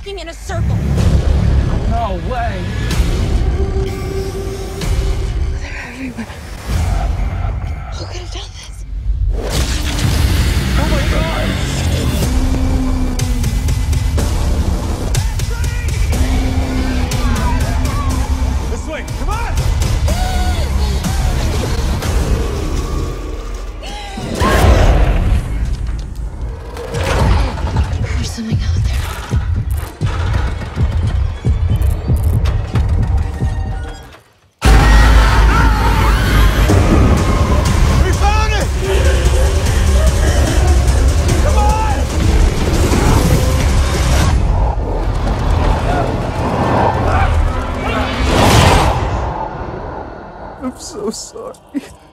walking in a circle. No way. They're everywhere. Who could have done this? Oh my God! This way, come on! There's something out there. We found it! Come on! I'm so sorry.